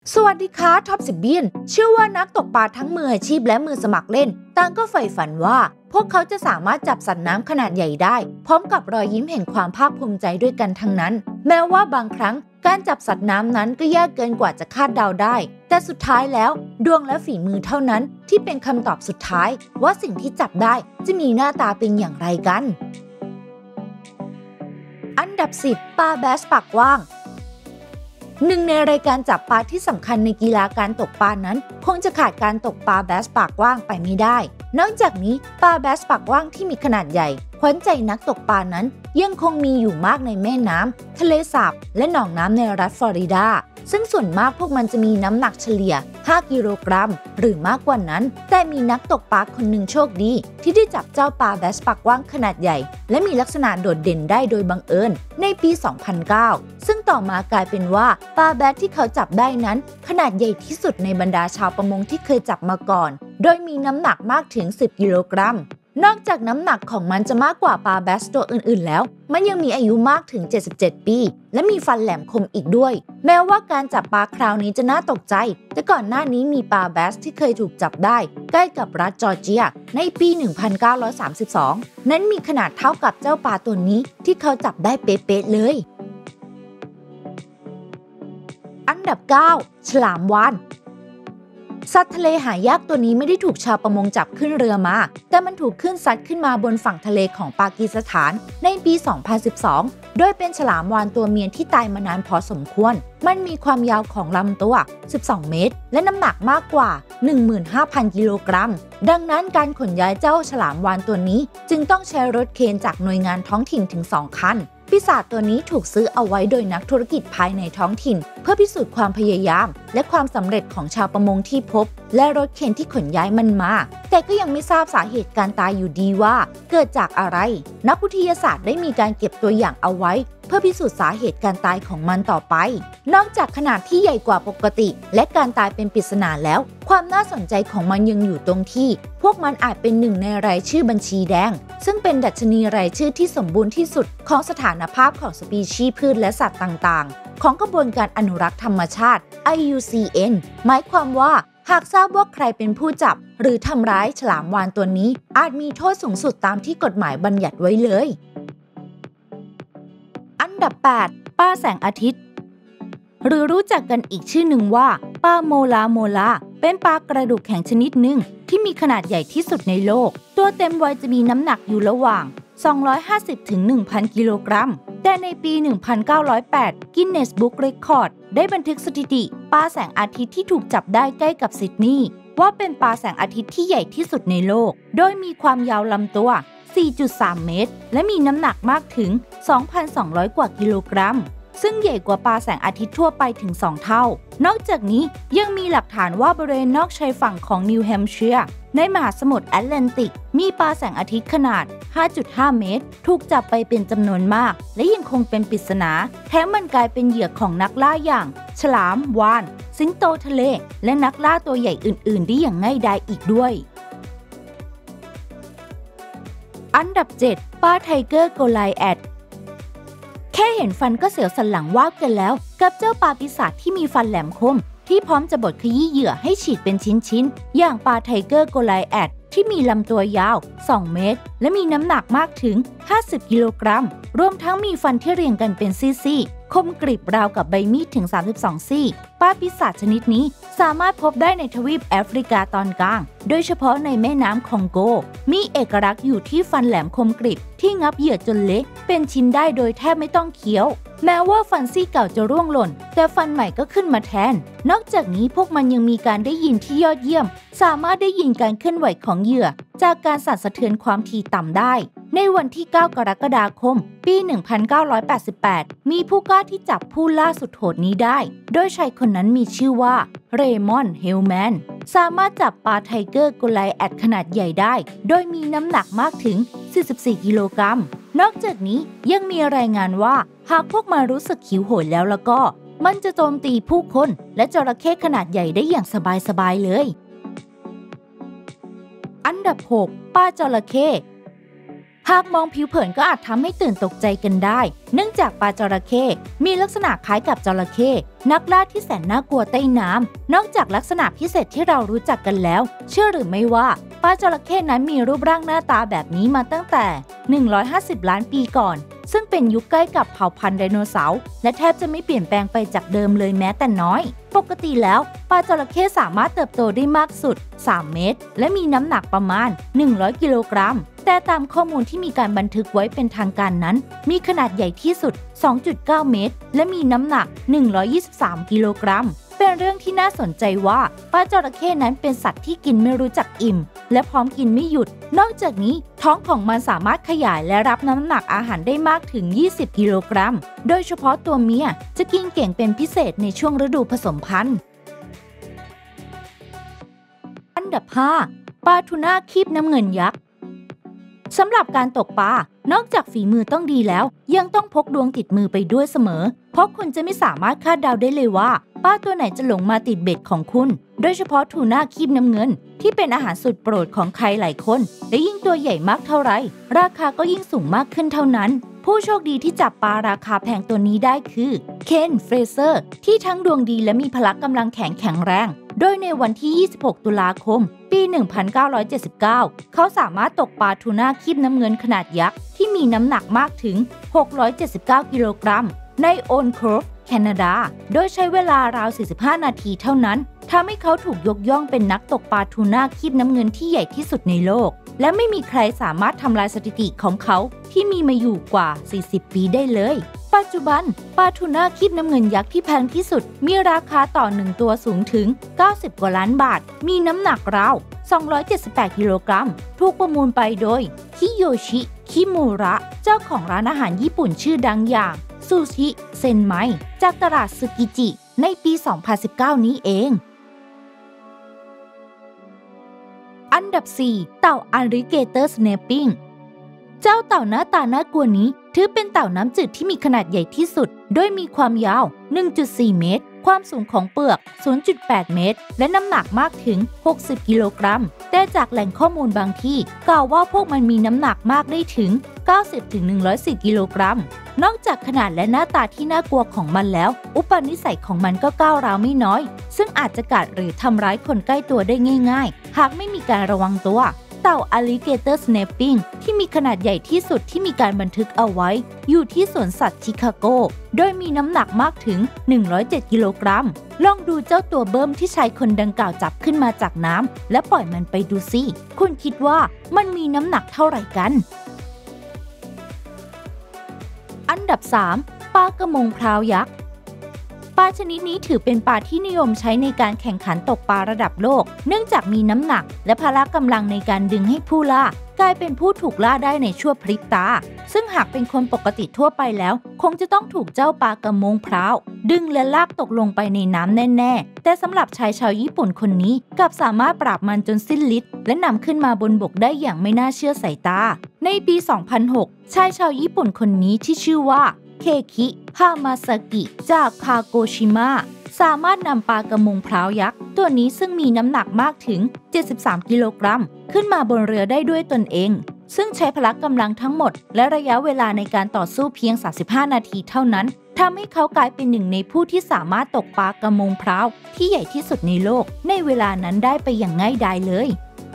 สวัสดีค่ะท็อป10บินเชื่อว่านักตกปลาทั้งมืออาชีพและมือสมัครเล่นต่างก็ใฝ่ฝันว่าพวกเขาจะสามารถจับสัตว์น้ำขนาดใหญ่ได้พร้อมกับรอยยิ้มแห่งความภาคภูมิใจด้วยกันทั้งนั้นแม้ว่าบางครั้งการจับสัตว์น้ำนั้นก็ยากเกินกว่าจะคาดเดาได้แต่สุดท้ายแล้วดวงและฝีมือเท่านั้นที่เป็นคำตอบสุดท้ายว่าสิ่งที่จับได้จะมีหน้าตาเป็นอย่างไรกันอันดับ10ปลาแบสปากกว้างหนึ่งในรายการจับปลาที่สำคัญในกีฬาการตกปลานั้นคงจะขาดการตกปลาแบสปากกว้างไปไม่ได้นอกจากนี้ปลาแบสปากกว้างที่มีขนาดใหญ่ขวัญใจนักตกปลานั้นยังคงมีอยู่มากในแม่น้ำทะเลสาบและหนองน้ำในรัฐฟลอริดาซึ่งส่วนมากพวกมันจะมีน้ำหนักเฉลี่ย5กิโลกรัมหรือมากกว่านั้นแต่มีนักตกปลาคนหนึ่งโชคดีที่ได้จับเจ้าปลาแบสปากกว้างขนาดใหญ่และมีลักษณะโดดเด่นได้โดยบังเอิญในปี 2009 ซึ่งต่อมากลายเป็นว่าปลาแบสที่เขาจับได้นั้นขนาดใหญ่ที่สุดในบรรดาชาวประมงที่เคยจับมาก่อนโดยมีน้ำหนักมากถึง10กิโลกรัมนอกจากน้ำหนักของมันจะมากกว่าปลาแบสตัวอื่นๆแล้วมันยังมีอายุมากถึง77ปีและมีฟันแหลมคมอีกด้วยแม้ว่าการจับปลาคราวนี้จะน่าตกใจแต่ก่อนหน้านี้มีปลาแบสที่เคยถูกจับได้ใกล้กับรัฐจอร์เจียในปี 1932 นั้นมีขนาดเท่ากับเจ้าปลาตัวนี้ที่เขาจับได้เป๊ะๆเลยอันดับ 9 ฉลามวาฬสัตว์ทะเลหายากตัวนี้ไม่ได้ถูกชาวประมงจับขึ้นเรือมาแต่มันถูกขึ้นซัดขึ้นมาบนฝั่งทะเลของปากีสถานในปี 2012 โดยเป็นฉลามวาฬตัวเมียที่ตายมานานพอสมควรมันมีความยาวของลำตัว12 เมตรและน้ำหนักมากกว่า 15,000 กิโลกรัมดังนั้นการขนย้ายเจ้าฉลามวาฬตัวนี้จึงต้องใช้รถเคนจากหน่วยงานท้องถิ่นถึง2 คันปีศาจตัวนี้ถูกซื้อเอาไว้โดยนักธุรกิจภายในท้องถิ่นเพื่อพิสูจน์ความพยายามและความสำเร็จของชาวประมงที่พบและรถเข็นที่ขนย้ายมันมาแต่ก็ยังไม่ทราบสาเหตุการตายอยู่ดีว่าเกิดจากอะไรนักวิทยาศาสตร์ได้มีการเก็บตัวอย่างเอาไว้เพื่อพิสูจน์สาเหตุการตายของมันต่อไปนอกจากขนาดที่ใหญ่กว่าปกติและการตายเป็นปริศนาแล้วความน่าสนใจของมันยังอยู่ตรงที่พวกมันอาจเป็นหนึ่งในรายชื่อบัญชีแดงซึ่งเป็นดัชนีรายชื่อที่สมบูรณ์ที่สุดของสถานภาพของสปีชีส์พืชและสัตว์ต่างๆของกระบวนการอนุรักษ์ธรรมชาติ IUCN หมายความว่าหากทราบว่าใครเป็นผู้จับหรือทำร้ายฉลามวาฬตัวนี้อาจมีโทษสูงสุดตามที่กฎหมายบัญญัติไว้เลยอันดับ 8 ปลาแสงอาทิตย์หรือรู้จักกันอีกชื่อหนึ่งว่าปลาโมลาเป็นปลากระดูกแข็งชนิดหนึ่งที่มีขนาดใหญ่ที่สุดในโลกตัวเต็มวัยจะมีน้ำหนักอยู่ระหว่าง250 ถึง 1,000 กิโลกรัมแต่ในปี 1908 กินเนสบุ๊กเรคคอร์ดได้บันทึกสถิติปลาแสงอาทิตย์ที่ถูกจับได้ใกล้กับซิดนีย์ว่าเป็นปลาแสงอาทิตย์ที่ใหญ่ที่สุดในโลกโดยมีความยาวลำตัว 4.3 เมตรและมีน้ำหนักมากถึง 2,200 กว่ากิโลกรัมซึ่งใหญ่กว่าปลาแสงอาทิตย์ทั่วไปถึง2 เท่านอกจากนี้ยังมีหลักฐานว่าบริเวณนอกชายฝั่งของนิวแฮมป์เชียร์ในมหาสมุทรแอตแลนติกมีปลาแสงอาทิตย์ขนาด 5.5 เมตรถูกจับไปเป็นจำนวนมากและยังคงเป็นปริศนาแถมมันกลายเป็นเหยื่อของนักล่าอย่างฉลามวาฬสิงโตทะเลและนักล่าตัวใหญ่อื่นๆได้อย่างง่ายดายอีกด้วยอันดับ 7 ปลาไทเกอร์โกไลแอดแค่เห็นฟันก็เสียวสันหลังวาบกันแล้วกับเจ้าปลาปีศาจที่มีฟันแหลมคมที่พร้อมจะบดขยี้เหยื่อให้ฉีกเป็นชิ้นๆอย่างปลาไทเกอร์โกไลแอดที่มีลำตัวยาว2 เมตรและมีน้ำหนักมากถึง50 กิโลกรัมรวมทั้งมีฟันที่เรียงกันเป็นซี่ๆคมกริบราวกับใบมีดถึง32 ซี่ปลาปีศาจชนิดนี้สามารถพบได้ในทวีปแอฟริกาตอนกลางโดยเฉพาะในแม่น้ำคองโกมีเอกลักษณ์อยู่ที่ฟันแหลมคมกริบที่งับเหยื่อจนเละเป็นชิ้นได้โดยแทบไม่ต้องเคี้ยวแม้ว่าฟันซี่เก่าจะร่วงหล่นแต่ฟันใหม่ก็ขึ้นมาแทนนอกจากนี้พวกมันยังมีการได้ยินที่ยอดเยี่ยมสามารถได้ยินการเคลื่อนไหวของเหยื่อจากการสั่นสะเทือนความถี่ต่ำได้ในวันที่ 9 กรกฎาคม ปี 1988 มีผู้กล้าที่จับผู้ล่าสุดโหดนี้ได้โดยชายคนนั้นมีชื่อว่าเรมอนด์เฮลแมนสามารถจับปลาไทเกอร์โกไลแอดขนาดใหญ่ได้โดยมีน้ำหนักมากถึง 44 กิโลกรัมนอกจากนี้ยังมีรายงานว่าหากพวกมันรู้สึกหิวโหยแล้วก็มันจะโจมตีผู้คนและจระเข้ขนาดใหญ่ได้อย่างสบายๆเลยอันดับ 6 ปลาจระเข้หากมองผิวเผินก็อาจทำให้ตื่นตกใจกันได้เนื่องจากปลาจระเข้มีลักษณะคล้ายกับจระเข้นักล่าที่แสนน่ากลัวใต้น้ำนอกจากลักษณะพิเศษที่เรารู้จักกันแล้วเชื่อหรือไม่ว่าปลาจระเข้นั้นมีรูปร่างหน้าตาแบบนี้มาตั้งแต่150 ล้านปีก่อนซึ่งเป็นยุคใกล้กับเผ่าพันธุ์ไดโนเสาร์และแทบจะไม่เปลี่ยนแปลงไปจากเดิมเลยแม้แต่น้อยปกติแล้วปลาจระเข้สามารถเติบโตได้มากสุด3 เมตรและมีน้ำหนักประมาณ100 กิโลกรัมแต่ตามข้อมูลที่มีการบันทึกไว้เป็นทางการนั้นมีขนาดใหญ่ที่สุด 2.9 เมตรและมีน้ำหนัก123 กิโลกรัมเป็นเรื่องที่น่าสนใจว่าปลาจระเข้นั้นเป็นสัตว์ที่กินไม่รู้จักอิ่มและพร้อมกินไม่หยุดนอกจากนี้ท้องของมันสามารถขยายและรับน้ำหนักอาหารได้มากถึง20 กิโลกรัมโดยเฉพาะตัวเมียจะกินเก่งเป็นพิเศษในช่วงฤดูผสมพันธุ์อันดับ 5 ปลาทูน่าครีบน้ำเงินยักษ์สำหรับการตกปลานอกจากฝีมือต้องดีแล้วยังต้องพกดวงติดมือไปด้วยเสมอเพราะคุณจะไม่สามารถคาดเดาได้เลยว่าปลาตัวไหนจะหลงมาติดเบ็ดของคุณโดยเฉพาะทูน่าครีบน้ำเงินที่เป็นอาหารสุดโปรดของใครหลายคนและยิ่งตัวใหญ่มากเท่าไรราคาก็ยิ่งสูงมากขึ้นเท่านั้นผู้โชคดีที่จับปลาราคาแพงตัวนี้ได้คือเคนเฟรเซอร์ที่ทั้งดวงดีและมีพละกำลังแข็งแรงโดยในวันที่ 26 ตุลาคม ปี 1979 เขาสามารถตกปลาทูน่าครีบน้ำเงินขนาดยักษ์ที่มีน้ำหนักมากถึง 679 กิโลกรัมในโอนโครฟแคนาดาโดยใช้เวลาราว 45 นาทีเท่านั้นทำให้เขาถูกยกย่องเป็นนักตกปลาทูน่าครีบน้ำเงินที่ใหญ่ที่สุดในโลกและไม่มีใครสามารถทำลายสถิติของเขาที่มีมาอยู่กว่า 40 ปีได้เลยปัจจุบันปลาทูน่าครีบน้ำเงินยักษ์ที่แพงที่สุดมีราคาต่อ1ตัวสูงถึง90 กว่าล้านบาทมีน้ำหนักราว278 กิโลกรัมถูกประมูลไปโดยคิโยชิคิมูระเจ้าของร้านอาหารญี่ปุ่นชื่อดังอย่างซูชิเซนไมจากตลาดซึกิจิในปี 2019 นี้เองอันดับ 4 เต่าอลิเกเตอร์สเนปปิ้งเจ้าเต่าหน้าตาน่ากลัวนี้ถือเป็นเต่าน้ำจืดที่มีขนาดใหญ่ที่สุดโดยมีความยาว 1.4 เมตรความสูงของเปลือก 0.8 เมตรและน้ำหนักมากถึง 60 กิโลกรัมแต่จากแหล่งข้อมูลบางที่กล่าวว่าพวกมันมีน้ำหนักมากได้ถึง 90-104 กิโลกรัมนอกจากขนาดและหน้าตาที่น่ากลัวของมันแล้วอุปนิสัยของมันก็ก้าวร้าวไม่น้อยซึ่งอาจจะกัดหรือทำร้ายคนใกล้ตัวได้ง่ายๆหากไม่มีการระวังตัวเต่าอลิเกเตอร์สเนปปิ้งที่มีขนาดใหญ่ที่สุดที่มีการบันทึกเอาไว้อยู่ที่สวนสัตว์ชิคาโกโดยมีน้ำหนักมากถึง107 กิโลกรัมลองดูเจ้าตัวเบิ้มที่ชายคนดังกล่าวจับขึ้นมาจากน้ำและปล่อยมันไปดูสิคุณคิดว่ามันมีน้ำหนักเท่าไหร่กันอันดับ 3 ปลากระมงพร้าวยักษ์ปลาชนิดนี้ถือเป็นปลาที่นิยมใช้ในการแข่งขันตกปลาระดับโลกเนื่องจากมีน้ำหนักและพละกำลังในการดึงให้ผู้ล่ากลายเป็นผู้ถูกล่าได้ในชั่วพริบตาซึ่งหากเป็นคนปกติทั่วไปแล้วคงจะต้องถูกเจ้าปลากระมงพร้าวดึงและลากตกลงไปในน้ำแน่ๆแต่สำหรับชายชาวญี่ปุ่นคนนี้กลับสามารถปราบมันจนสิ้นฤทธิ์และนำขึ้นมาบนบกได้อย่างไม่น่าเชื่อสายตาในปี 2006 ชายชาวญี่ปุ่นคนนี้ที่ชื่อว่าเคคิฮามาซากิจากคาโกชิมะสามารถนำปลากระมงพร้าวยักษ์ตัวนี้ซึ่งมีน้ำหนักมากถึง73 กิโลกรัมขึ้นมาบนเรือได้ด้วยตนเองซึ่งใช้พละกำลังทั้งหมดและระยะเวลาในการต่อสู้เพียง35 นาทีเท่านั้นทำให้เขากลายเป็นหนึ่งในผู้ที่สามารถตกปลากระมงพร้าวที่ใหญ่ที่สุดในโลกในเวลานั้นได้ไปอย่างง่ายดายเลย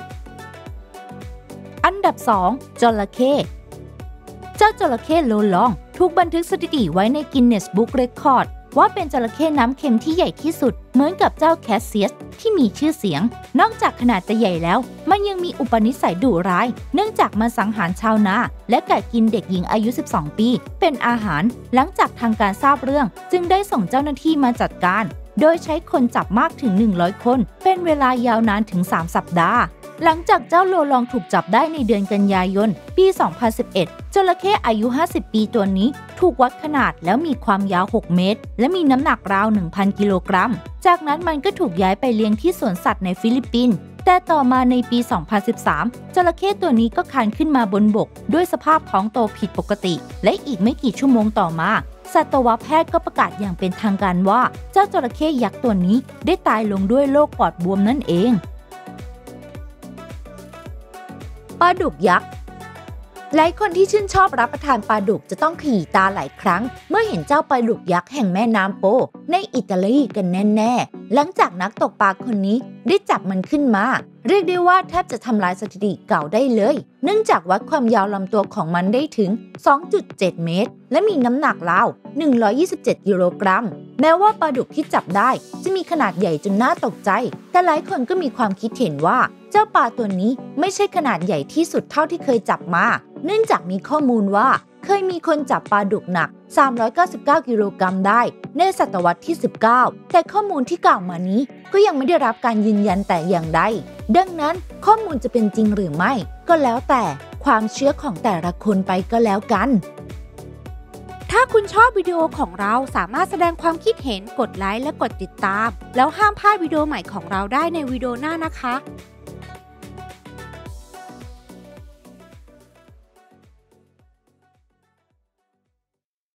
อันดับ 2 จระเข้เจ้าจระเข้โลลองถูกบันทึกสถิติไว้ในกินเนสบุ๊กเรคคอร์ดว่าเป็นจระเข้น้ำเค็มที่ใหญ่ที่สุดเหมือนกับเจ้าแคสเซียสที่มีชื่อเสียงนอกจากขนาดจะใหญ่แล้วมันยังมีอุปนิสัยดุร้ายเนื่องจากมันสังหารชาวนาและกัดกินเด็กหญิงอายุ12 ปีเป็นอาหารหลังจากทางการทราบเรื่องจึงได้ส่งเจ้าหน้าที่มาจัดการโดยใช้คนจับมากถึง100 คนเป็นเวลายาวนานถึง3 สัปดาห์หลังจากเจ้าโลลองถูกจับได้ในเดือนกันยายนปี 2011 จระเข้อายุ 50 ปีตัวนี้ถูกวัดขนาดแล้วมีความยาว 6 เมตรและมีน้ำหนักราว 1,000 กิโลกรัมจากนั้นมันก็ถูกย้ายไปเลี้ยงที่สวนสัตว์ในฟิลิปปินส์แต่ต่อมาในปี 2013 จระเข้ตัวนี้ก็คลานขึ้นมาบนบกด้วยสภาพท้องโตผิดปกติและอีกไม่กี่ชั่วโมงต่อมาสัตวแพทย์ก็ประกาศอย่างเป็นทางการว่าเจ้าจระเข้ยักษ์ตัวนี้ได้ตายลงด้วยโรคปอดบวมนั่นเองปลาดุกยักษ์หลายคนที่ชื่นชอบรับประทานปลาดุกจะต้องขยี้ตาหลายครั้งเมื่อเห็นเจ้าปลาดุกยักษ์แห่งแม่น้ำโปในอิตาลีกันแน่ๆหลังจากนักตกปลาคนนี้ได้จับมันขึ้นมาเรียกได้ว่าแทบจะทำลายสถิติเก่าได้เลยเนื่องจากวัดความยาวลำตัวของมันได้ถึง 2.7 เมตรและมีน้ำหนักราว 127 กิโลกรัมแม้ว่าปลาดุกที่จับได้จะมีขนาดใหญ่จนน่าตกใจแต่หลายคนก็มีความคิดเห็นว่าเจ้าปลาตัวนี้ไม่ใช่ขนาดใหญ่ที่สุดเท่าที่เคยจับมาเนื่องจากมีข้อมูลว่าเคยมีคนจับปลาดุกหนัก 399 กิโลกรัมได้ในศตวรรษที่ 19 แต่ข้อมูลที่กล่าวมานี้ก็ยังไม่ได้รับการยืนยันแต่อย่างใดดังนั้นข้อมูลจะเป็นจริงหรือไม่ก็แล้วแต่ความเชื่อของแต่ละคนไปก็แล้วกันถ้าคุณชอบวิดีโอของเราสามารถแสดงความคิดเห็นกดไลค์และกดติดตามแล้วห้ามพลาดวิดีโอใหม่ของเราได้ในวิดีโอหน้านะคะ